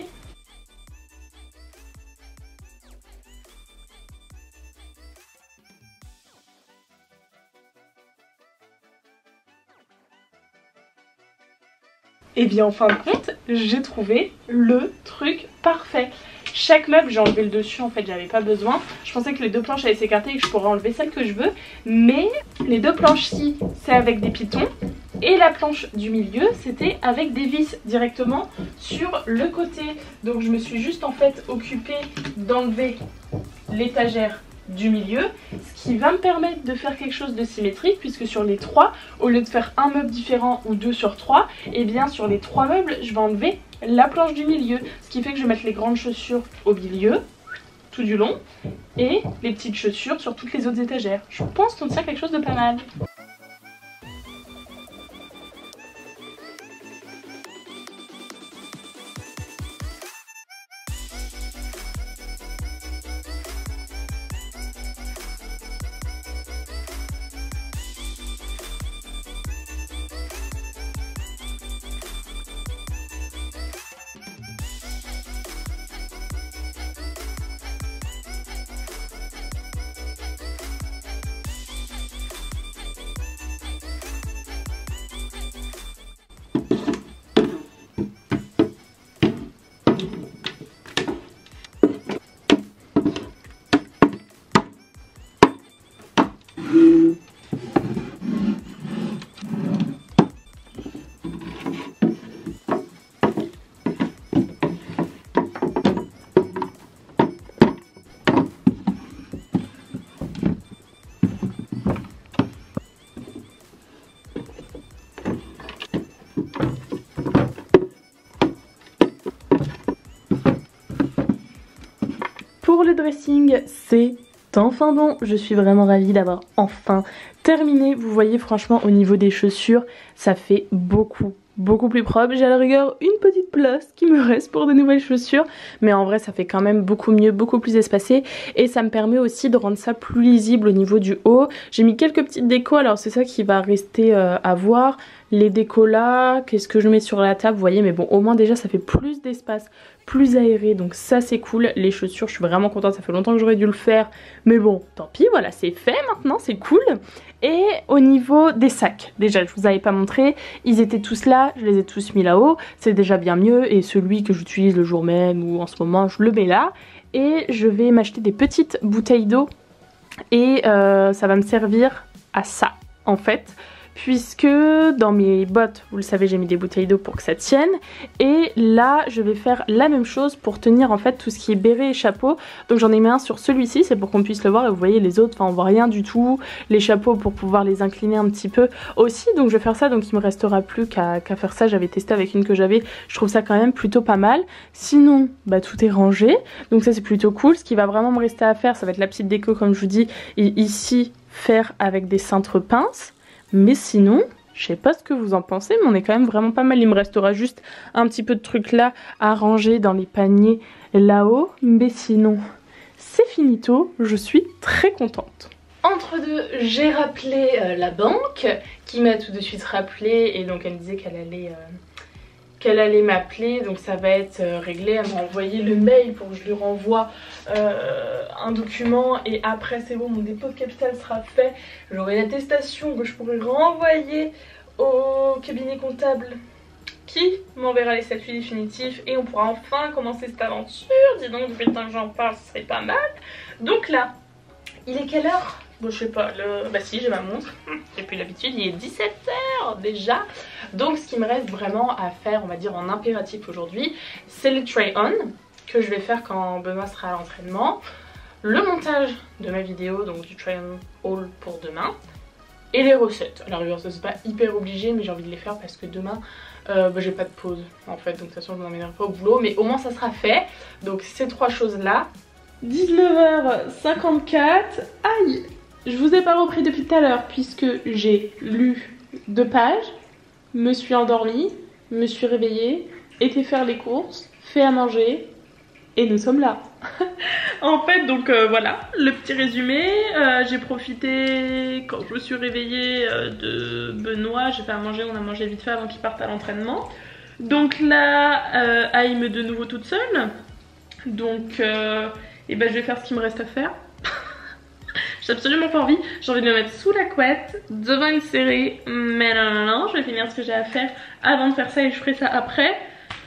Et bien en fin de compte, j'ai trouvé le truc parfait. Chaque meuble, j'ai enlevé le dessus, en fait j'avais pas besoin. Je pensais que les deux planches allaient s'écarter et que je pourrais enlever celle que je veux. Mais les deux planches-ci, c'est avec des pitons. Et la planche du milieu, c'était avec des vis directement sur le côté. Donc je me suis juste en fait occupée d'enlever l'étagère du milieu, ce qui va me permettre de faire quelque chose de symétrique, puisque sur les trois, au lieu de faire un meuble différent ou deux sur trois, et bien sur les trois meubles, je vais enlever la planche du milieu, ce qui fait que je vais mettre les grandes chaussures au milieu, tout du long, et les petites chaussures sur toutes les autres étagères. Je pense qu'on tient quelque chose de pas mal. Pour le dressing, c'est enfin bon. Je suis vraiment ravie d'avoir enfin terminé. Vous voyez, franchement, au niveau des chaussures, ça fait beaucoup beaucoup plus propre. J'ai à la rigueur une petite place qui me reste pour de nouvelles chaussures, mais en vrai ça fait quand même beaucoup mieux, beaucoup plus espacé, et ça me permet aussi de rendre ça plus lisible au niveau du haut. J'ai mis quelques petites décos, alors c'est ça qui va rester euh, à voir. Les décos là, qu'est-ce que je mets sur la table, vous voyez, mais bon, au moins déjà ça fait plus d'espace, plus aéré, donc ça c'est cool. Les chaussures, je suis vraiment contente, ça fait longtemps que j'aurais dû le faire, mais bon, tant pis, voilà, c'est fait maintenant, c'est cool. Et au niveau des sacs, déjà je vous avais pas montré, ils étaient tous là, je les ai tous mis là-haut, c'est déjà bien mieux, et celui que j'utilise le jour même ou en ce moment, je le mets là. Et je vais m'acheter des petites bouteilles d'eau, et euh, ça va me servir à ça en fait. Puisque dans mes bottes, vous le savez, j'ai mis des bouteilles d'eau pour que ça tienne. Et là, je vais faire la même chose pour tenir en fait tout ce qui est béret et chapeau. Donc j'en ai mis un sur celui-ci, c'est pour qu'on puisse le voir. Et vous voyez les autres, enfin on voit rien du tout. Les chapeaux pour pouvoir les incliner un petit peu aussi. Donc je vais faire ça, donc il me restera plus qu'à qu'à faire ça. J'avais testé avec une que j'avais, je trouve ça quand même plutôt pas mal. Sinon, bah tout est rangé. Donc ça c'est plutôt cool. Ce qui va vraiment me rester à faire, ça va être la petite déco comme je vous dis. Et ici, faire avec des cintres pinces. Mais sinon, je sais pas ce que vous en pensez, mais on est quand même vraiment pas mal. Il me restera juste un petit peu de trucs là à ranger dans les paniers là-haut. Mais sinon, c'est finito. Je suis très contente. Entre deux, j'ai rappelé euh, la banque qui m'a tout de suite rappelé. Et donc elle me disait qu'elle allait... Euh... qu'elle allait m'appeler, donc ça va être euh, réglé. Elle m'a envoyé le mail pour que je lui renvoie euh, un document, et après c'est bon, mon dépôt de capital sera fait. J'aurai l'attestation que je pourrai renvoyer au cabinet comptable qui m'enverra les statuts définitifs, et on pourra enfin commencer cette aventure. Dis donc, depuis le temps que j'en parle, ce serait pas mal. Donc là, il est quelle heure? Bon, je sais pas, le... bah si, j'ai ma montre, j'ai plus l'habitude, il est dix-sept heures déjà. Donc ce qui me reste vraiment à faire, on va dire en impératif aujourd'hui, c'est le try-on que je vais faire quand Benoît sera à l'entraînement, le montage de ma vidéo, donc du try-on haul pour demain, et les recettes. Alors ça c'est pas hyper obligé, mais j'ai envie de les faire parce que demain euh, bah, j'ai pas de pause en fait, donc de toute façon je m'emmènerai pas au boulot, mais au moins ça sera fait. Donc ces trois choses là. dix-neuf heures cinquante-quatre, aïe! Je vous ai pas repris depuis tout à l'heure puisque j'ai lu deux pages, me suis endormie, me suis réveillée, été faire les courses, fait à manger, et nous sommes là. En fait, donc euh, voilà, le petit résumé. Euh, j'ai profité quand je me suis réveillée euh, de Benoît, j'ai fait à manger, on a mangé vite fait avant qu'il parte à l'entraînement. Donc là, euh, Aïe me de nouveau toute seule. Donc, euh, et ben, je vais faire ce qu'il me reste à faire. J'ai absolument pas envie, j'ai envie de me mettre sous la couette, devant une série, mais non non non, je vais finir ce que j'ai à faire avant de faire ça et je ferai ça après.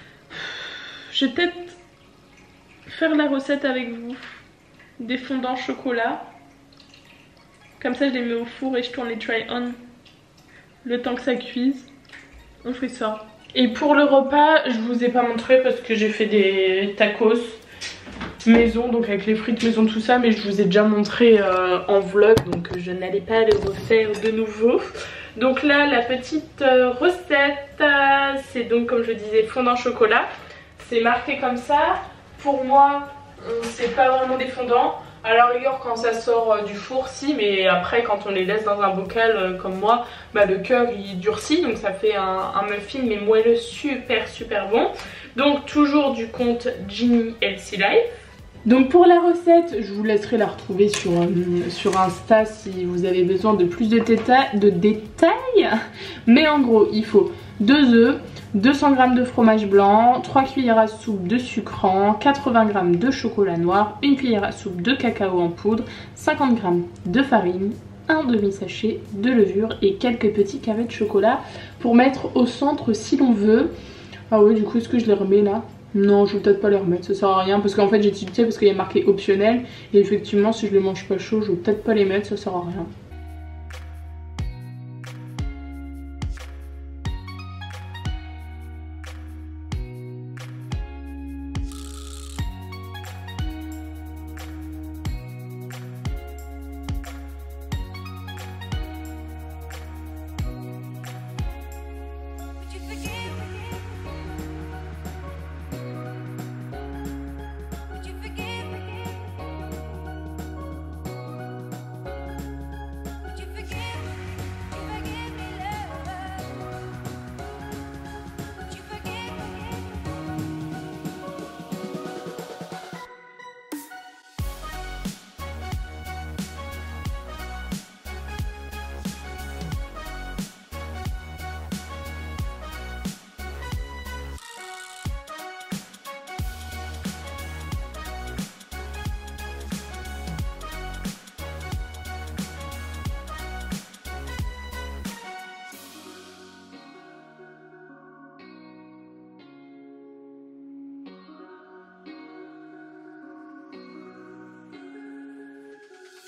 Je vais peut-être faire la recette avec vous, des fondants chocolat. Comme ça je les mets au four et je tourne les try-on le temps que ça cuise. On fait ça. Et pour le repas, je vous ai pas montré parce que j'ai fait des tacos maison, donc avec les frites maison, tout ça, mais je vous ai déjà montré euh, en vlog, donc je n'allais pas le refaire de nouveau. Donc là, la petite euh, recette, euh, c'est donc comme je disais fondant chocolat. C'est marqué comme ça. Pour moi, c'est pas vraiment des fondants. À la rigueur, quand ça sort euh, du four, si, mais après, quand on les laisse dans un bocal euh, comme moi, bah, le cœur il durcit, donc ça fait un, un muffin, mais moelleux, super super bon. Donc toujours du compte Ginny Healthy Life. Donc pour la recette, je vous laisserai la retrouver sur, euh, sur Insta si vous avez besoin de plus de, de détails. Mais en gros, il faut deux œufs, deux cents grammes de fromage blanc, trois cuillères à soupe de sucrant, quatre-vingts grammes de chocolat noir, une cuillère à soupe de cacao en poudre, cinquante grammes de farine, un demi-sachet de levure et quelques petits carrés de chocolat pour mettre au centre si l'on veut. Ah oui, du coup, est-ce que je les remets là? Non, je vais peut-être pas les remettre, ça sert à rien parce qu'en fait j'ai tilté parce qu'il y a marqué optionnel et effectivement si je les mange pas chaud, je vais peut-être pas les mettre, ça sert à rien.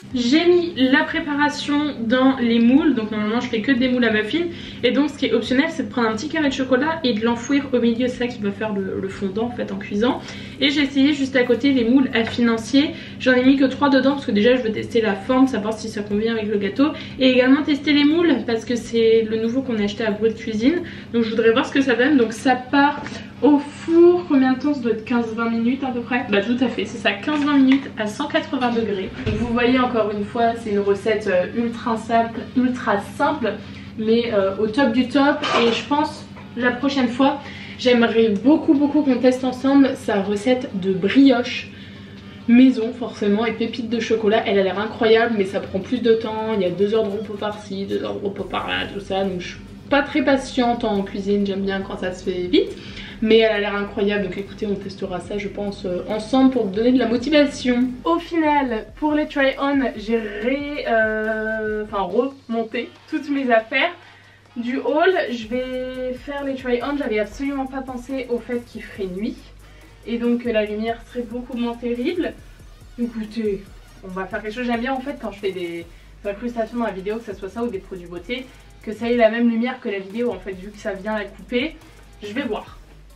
J'ai mis la préparation dans les moules, donc normalement je fais que des moules à muffins. Et donc ce qui est optionnel, c'est de prendre un petit carré de chocolat et de l'enfouir au milieu, c'est ça qui va faire le, le fondant en fait en cuisant. Et j'ai essayé juste à côté les moules à financier. J'en ai mis que trois dedans parce que déjà je veux tester la forme, savoir si ça convient avec le gâteau. Et également tester les moules parce que c'est le nouveau qu'on a acheté à Bruit de Cuisine. Donc je voudrais voir ce que ça donne. Donc ça part au four, combien de temps? Ça doit être quinze vingt minutes à peu près. Bah tout à fait, c'est ça, quinze vingt minutes à cent quatre-vingts degrés. Donc vous voyez encore une fois, c'est une recette euh, ultra simple, ultra simple, mais euh, au top du top. Et je pense la prochaine fois, j'aimerais beaucoup beaucoup qu'on teste ensemble sa recette de brioche maison forcément et pépites de chocolat. Elle a l'air incroyable, mais ça prend plus de temps. Il y a deux heures de repos par-ci, deux heures de repos par-là, tout ça. Donc je suis pas très patiente en cuisine, j'aime bien quand ça se fait vite. Mais elle a l'air incroyable, donc écoutez, on testera ça je pense euh, ensemble pour vous donner de la motivation. Au final, pour les try-on, j'ai ré, euh, enfin, remonté toutes mes affaires du haul. Je vais faire les try-on, j'avais absolument pas pensé au fait qu'il ferait nuit. Et donc euh, la lumière serait beaucoup moins terrible. Écoutez, on va faire quelque chose. J'aime bien en fait quand je fais des incrustations dans la vidéo, que ça soit ça ou des produits beauté, que ça ait la même lumière que la vidéo en fait, vu que ça vient la couper. Je vais voir.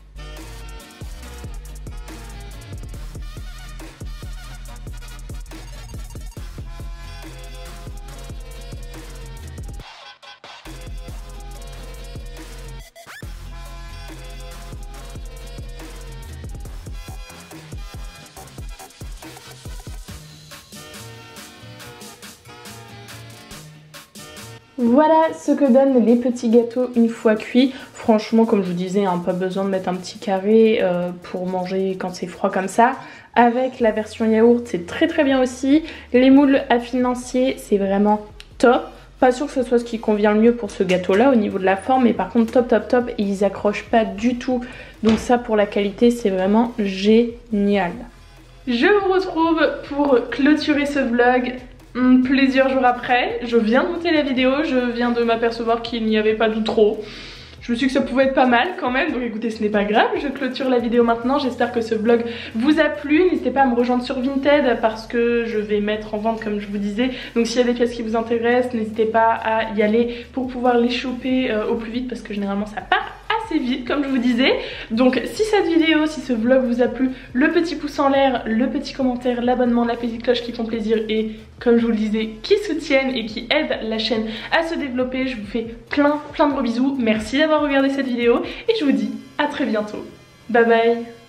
Voilà ce que donnent les petits gâteaux une fois cuits. Franchement, comme je vous disais, hein, pas besoin de mettre un petit carré euh, pour manger quand c'est froid comme ça. Avec la version yaourt, c'est très très bien aussi. Les moules à financier, c'est vraiment top. Pas sûr que ce soit ce qui convient le mieux pour ce gâteau là au niveau de la forme, mais par contre top top top, et ils accrochent pas du tout. Donc ça, pour la qualité, c'est vraiment génial. Je vous retrouve pour clôturer ce vlog plusieurs jours après. Je viens de monter la vidéo, je viens de m'apercevoir qu'il n'y avait pas de trop. Je me suis dit que ça pouvait être pas mal quand même, donc écoutez, ce n'est pas grave, je clôture la vidéo maintenant. J'espère que ce vlog vous a plu. N'hésitez pas à me rejoindre sur Vinted parce que je vais mettre en vente comme je vous disais. Donc s'il y a des pièces qui vous intéressent, n'hésitez pas à y aller pour pouvoir les choper euh, au plus vite parce que généralement ça part assez vite comme je vous disais. Donc si cette vidéo, si ce vlog vous a plu, le petit pouce en l'air, le petit commentaire, l'abonnement, la petite cloche qui font plaisir et comme je vous le disais, qui soutiennent et qui aident la chaîne à se développer. Je vous fais plein plein de gros bisous. Merci d'avoir regardé cette vidéo et je vous dis à très bientôt. Bye bye.